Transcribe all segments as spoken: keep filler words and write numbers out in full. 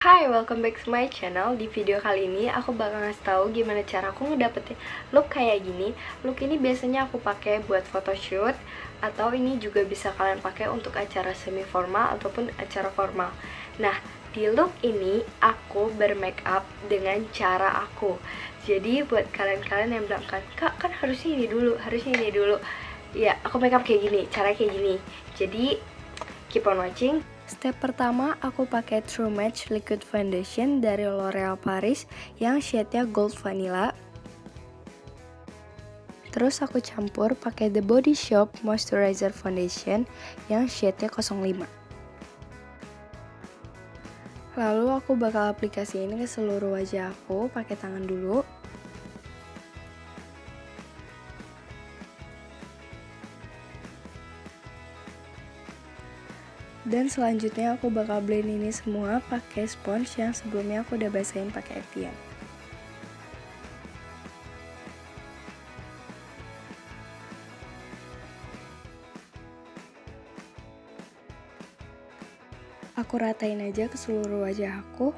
Hai, welcome back to my channel. Di video kali ini aku bakal ngasih tahu gimana cara aku ngedapetin look kayak gini. Look ini biasanya aku pakai buat photoshoot, atau ini juga bisa kalian pakai untuk acara semi formal ataupun acara formal. Nah, di look ini aku bermake up dengan cara aku. Jadi buat kalian-kalian yang bilang kan, Kak, kan harusnya ini dulu, harusnya ini dulu. Ya, aku make up kayak gini, cara kayak gini. Jadi keep on watching. Step pertama, aku pakai True Match Liquid Foundation dari L'Oreal Paris yang shade-nya Gold Vanilla. Terus aku campur pakai The Body Shop Moisturizer Foundation yang shade-nya nol lima. Lalu aku bakal aplikasiin ke seluruh wajah aku pakai tangan dulu. Dan selanjutnya aku bakal blend ini semua pakai sponge yang sebelumnya aku udah basahin pakai Evian. Aku ratain aja ke seluruh wajah aku.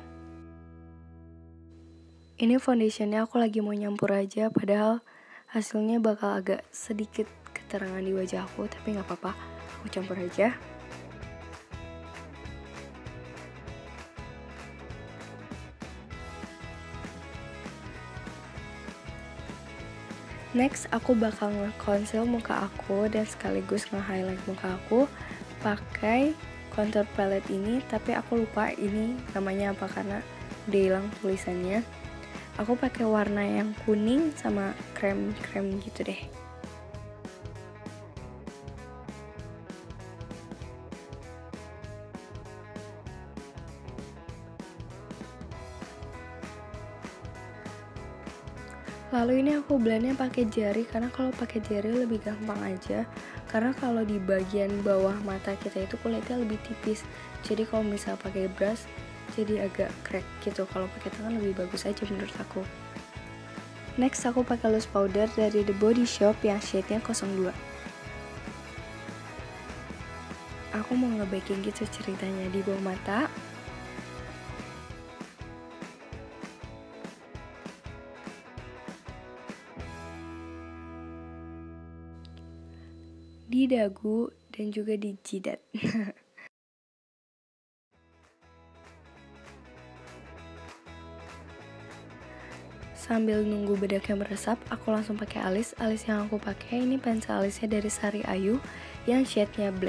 Ini foundationnya aku lagi mau nyampur aja, padahal hasilnya bakal agak sedikit keterangan di wajah aku, tapi nggak apa-apa, aku campur aja. Next, aku bakal nge-conceal muka aku dan sekaligus nge-highlight muka aku pakai contour palette ini, tapi aku lupa ini namanya apa karena udah hilang tulisannya. Aku pakai warna yang kuning sama krem-krem gitu deh. Lalu ini aku blendnya pakai jari, karena kalau pakai jari lebih gampang aja. Karena kalau di bagian bawah mata kita itu kulitnya lebih tipis. Jadi kalau misal pakai brush jadi agak crack gitu. Kalau pakai tangan lebih bagus aja menurut aku. Next aku pakai loose powder dari The Body Shop yang shade-nya nol dua. Aku mau nge-baking gitu ceritanya di bawah mata. Di dagu dan juga di jidat. Sambil nunggu bedaknya meresap, aku langsung pakai alis. Alis yang aku pakai ini pensel alisnya dari Sari Ayu yang shade-nya black.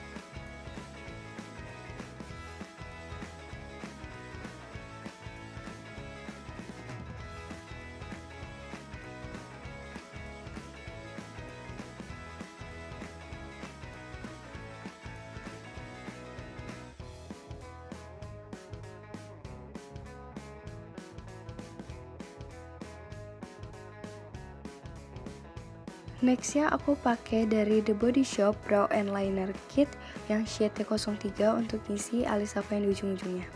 Nextnya aku pakai dari The Body Shop Brow and Liner Kit yang shade-nya nol tiga untuk isi alis aku yang di ujung-ujungnya.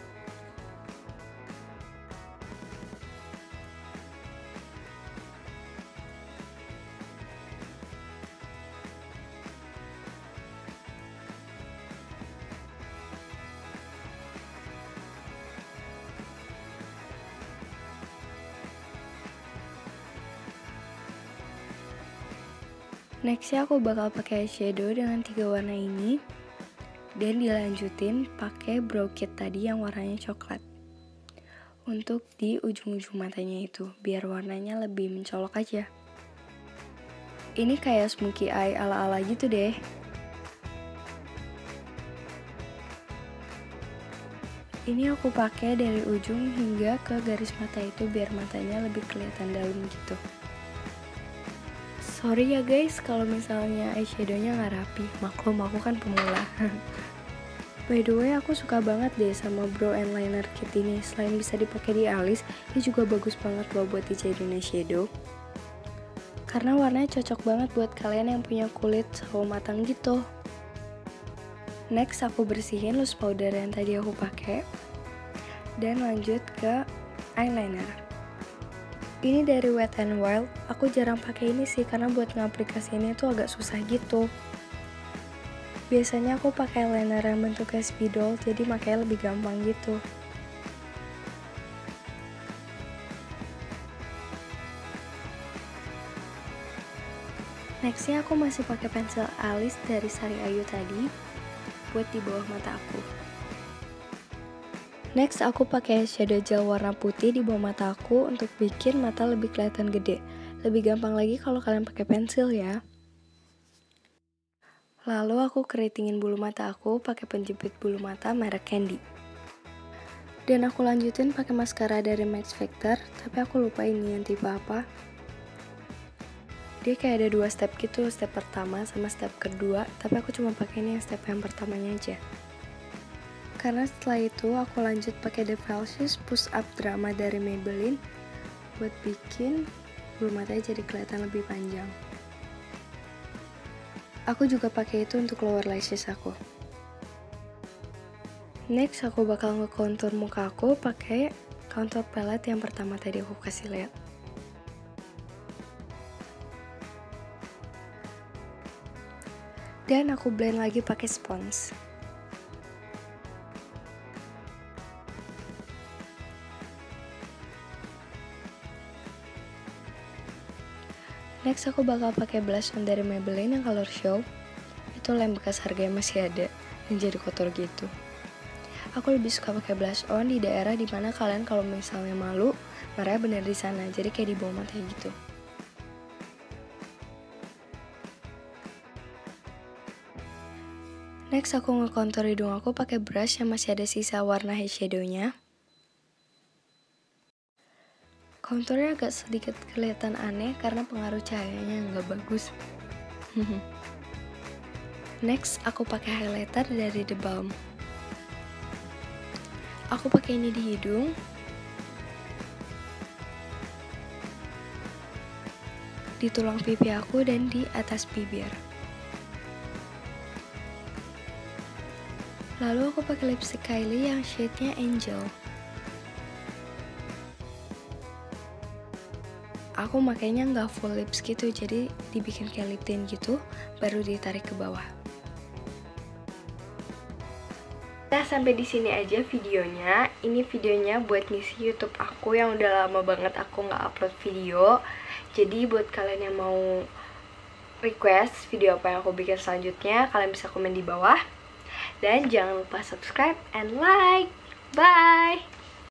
Nextnya aku bakal pakai eyeshadow dengan tiga warna ini dan dilanjutin pakai brow kit tadi yang warnanya coklat untuk di ujung-ujung matanya itu biar warnanya lebih mencolok aja. Ini kayak smoky eye ala-ala gitu deh. Ini aku pakai dari ujung hingga ke garis mata itu biar matanya lebih kelihatan dalam gitu. Sorry ya guys kalau misalnya eyeshadownya nggak rapi, maklum aku kan pemula. By the way, aku suka banget deh sama brow and liner kit ini. Selain bisa dipakai di alis, ini juga bagus banget loh buat dijadiin eyeshadow. Karena warnanya cocok banget buat kalian yang punya kulit sawo matang gitu. Next aku bersihin loose powder yang tadi aku pakai dan lanjut ke eyeliner. Ini dari Wet n Wild. Aku jarang pakai ini sih karena buat ngaplikasiinnya itu agak susah gitu. Biasanya aku pakai liner yang bentuknya spidol, jadi makanya lebih gampang gitu. Nextnya aku masih pakai pensil alis dari Sari Ayu tadi buat di bawah mata aku. Next aku pakai shadow gel warna putih di bawah mata aku untuk bikin mata lebih kelihatan gede. Lebih gampang lagi kalau kalian pakai pensil ya. Lalu aku keritingin bulu mata aku pakai penjepit bulu mata merek Candy. Dan aku lanjutin pakai maskara dari Max Factor, tapi aku lupa ini yang tipe apa. Dia kayak ada dua step gitu, step pertama sama step kedua, tapi aku cuma pakai ini yang step yang pertamanya aja. Karena setelah itu aku lanjut pakai The Falsies Push Up Drama dari Maybelline buat bikin bulu matanya jadi kelihatan lebih panjang. Aku juga pakai itu untuk lower lashes aku. Next aku bakal nge-contour muka aku pakai contour palette yang pertama tadi aku kasih lihat. Dan aku blend lagi pakai spons. Next aku bakal pakai blush on dari Maybelline yang Color Show. Itu lem bekas harganya masih ada, yang jadi kotor gitu. Aku lebih suka pakai blush on di daerah dimana kalian kalau misalnya malu, marahnya bener di sana, jadi kayak di bawah mata gitu. Next aku nge-contour hidung aku pakai brush yang masih ada sisa warna eyeshadownya. Contournya agak sedikit kelihatan aneh karena pengaruh cahayanya nggak bagus. Next aku pakai highlighter dari The Balm. Aku pakai ini di hidung. Di tulang pipi aku dan di atas bibir. Lalu aku pakai lipstick Kylie yang shade-nya Angel. Aku makainya nggak full lips gitu, jadi dibikin kayak lip tint gitu, baru ditarik ke bawah. Nah, sampai di sini aja videonya. Ini videonya buat ngisi YouTube aku yang udah lama banget aku nggak upload video. Jadi buat kalian yang mau request video apa yang aku bikin selanjutnya, kalian bisa komen di bawah. Dan jangan lupa subscribe and like. Bye!